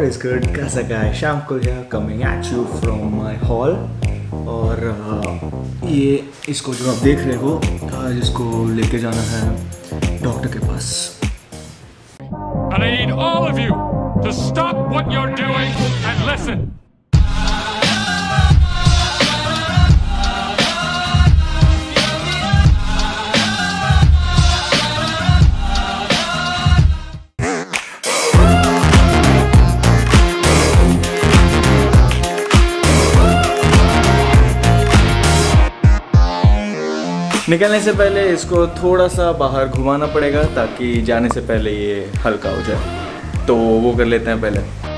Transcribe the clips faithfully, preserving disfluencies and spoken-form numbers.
What is good? कैसा क्या है? शाम को या coming at you from my hall और uh, ये इसको जो आप देख रहे हो आज इसको लेके जाना है डॉक्टर के पास। And I need all of you to stop what you're doing and listen. निकलने से पहले इसको थोड़ा सा बाहर घुमाना पड़ेगा ताकि जाने से पहले ये हल्का हो जाए, तो वो कर लेते हैं पहले।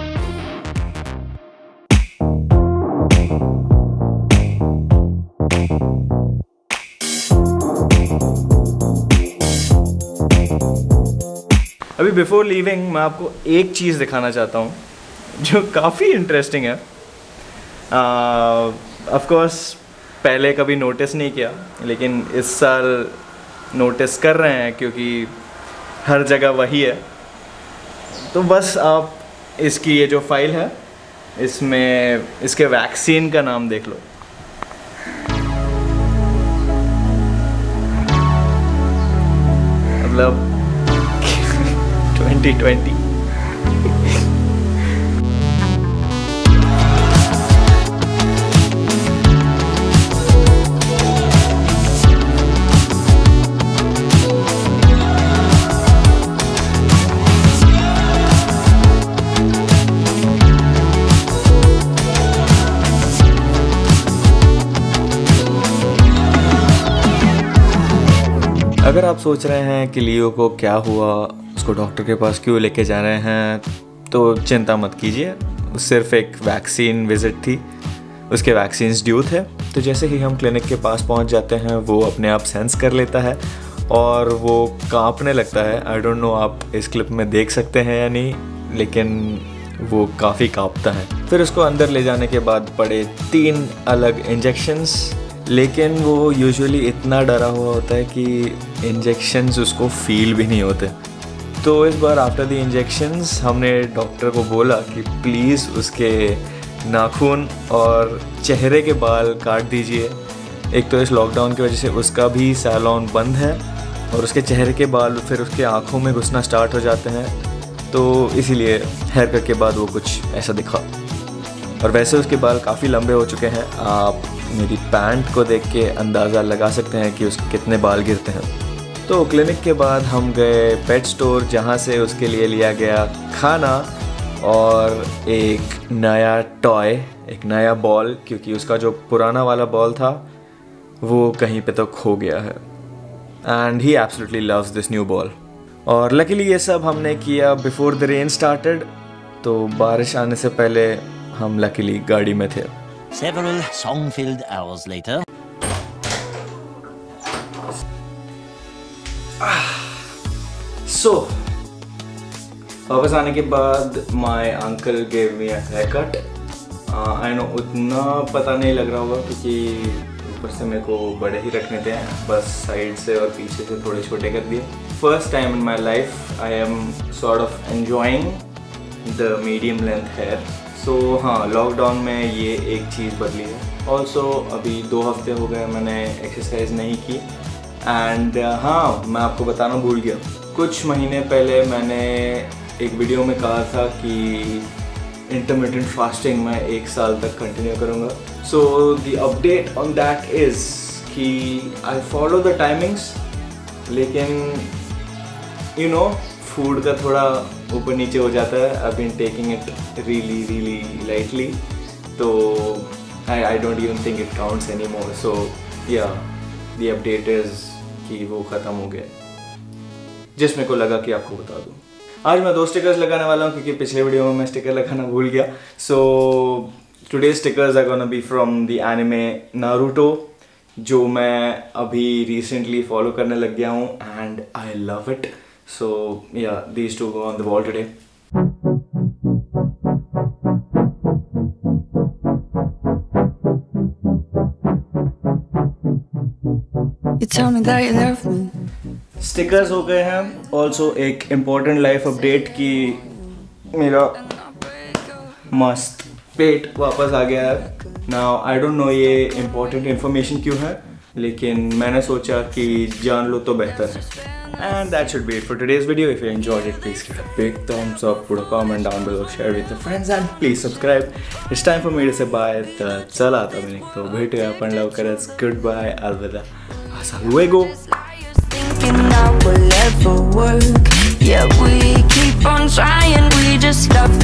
अभी बिफोर लीविंग मैं आपको एक चीज़ दिखाना चाहता हूँ जो काफ़ी इंटरेस्टिंग है। ऑफ कोर्स पहले कभी नोटिस नहीं किया, लेकिन इस साल नोटिस कर रहे हैं क्योंकि हर जगह वही है। तो बस आप इसकी ये जो फाइल है इसमें इसके वैक्सीन का नाम देख लो। मतलब ट्वेंटी ट्वेंटी। अगर आप सोच रहे हैं कि लियो को क्या हुआ, उसको डॉक्टर के पास क्यों लेके जा रहे हैं, तो चिंता मत कीजिए। सिर्फ एक वैक्सीन विज़िट थी, उसके वैक्सीन्स ड्यू थे। तो जैसे ही हम क्लिनिक के पास पहुंच जाते हैं वो अपने आप सेंस कर लेता है और वो कांपने लगता है। आई डोंट नो आप इस क्लिप में देख सकते हैं या नहीं, लेकिन वो काफ़ी कांपता है। फिर उसको अंदर ले जाने के बाद पड़े तीन अलग इंजेक्शंस, लेकिन वो यूजुअली इतना डरा हुआ होता है कि इंजेक्शंस उसको फील भी नहीं होते। तो इस बार आफ्टर द इंजेक्शंस हमने डॉक्टर को बोला कि प्लीज़ उसके नाखून और चेहरे के बाल काट दीजिए। एक तो इस लॉकडाउन की वजह से उसका भी सैलून बंद है और उसके चेहरे के बाल फिर उसके आँखों में घुसना स्टार्ट हो जाते हैं, तो इसीलिए हेयर कट के बाद वो कुछ ऐसा दिखा। और वैसे उसके बाल काफ़ी लंबे हो चुके हैं, आप मेरी पैंट को देख के अंदाज़ा लगा सकते हैं कि उसके कितने बाल गिरते हैं। तो क्लिनिक के बाद हम गए पेट स्टोर, जहाँ से उसके लिए लिया गया खाना और एक नया टॉय, एक नया बॉल, क्योंकि उसका जो पुराना वाला बॉल था वो कहीं पे तो खो गया है। And he absolutely loves this new ball. और लकीली ये सब हमने किया बिफोर द रेन स्टार्टेड, तो बारिश आने से पहले हम लकीली गाड़ी में थे। Several song-filled hours later. So, वापस आने के बाद my uncle gave me a haircut. I know उतना पता नहीं लग रहा होगा क्योंकि ऊपर से मेरे को बड़े ही रखने थे, बस साइड से और पीछे से थोड़े छोटे कर दिए। First time in my life I am sort of enjoying the medium length hair. So so, हाँ, लॉकडाउन में ये एक चीज़ बदली है। ऑल्सो अभी दो हफ्ते हो गए मैंने एक्सरसाइज नहीं की। एंड uh, हाँ, मैं आपको बताना भूल गया, कुछ महीने पहले मैंने एक वीडियो में कहा था कि इंटरमिटेंट फास्टिंग मैं एक साल तक कंटिन्यू करूँगा। So the update on that is कि आई फॉलो द टाइमिंग्स, लेकिन यू नो फूड का थोड़ा ऊपर नीचे हो जाता है। I been taking it really really lightly, तो I I don't even think it counts any more. So yeah the update is कि वो ख़त्म हो गया, जिस मेरे को लगा कि आपको बता दूँ। आज मैं दो स्टिकर्स लगाने वाला हूँ क्योंकि पिछले वीडियो में मैं स्टिकर लगाना भूल गया। So today stickers are gonna be from the anime Naruto, जो मैं अभी रिसेंटली फॉलो करने लग गया हूँ and I love it. So yeah, these two go on the wall today. You tell me that you love me. Stickers हो गए हैं। Also एक important life update कि मेरा मस्त पेट वापस आ गया है। नाउ आई डोंट नो ये इम्पोर्टेंट इन्फॉर्मेशन क्यों है, लेकिन मैंने सोचा कि जान लो तो बेहतर है। And that should be it for today's video. If you enjoyed it, please give it a big thumbs up, put a comment down below, share with your friends, and please subscribe. It's time for me to say bye. चला आता मैंने तो भेटूया आपण लवकरच. Goodbye, अलविदा. Hasta luego. Thinking that will ever work. Yeah, we keep on trying. We just love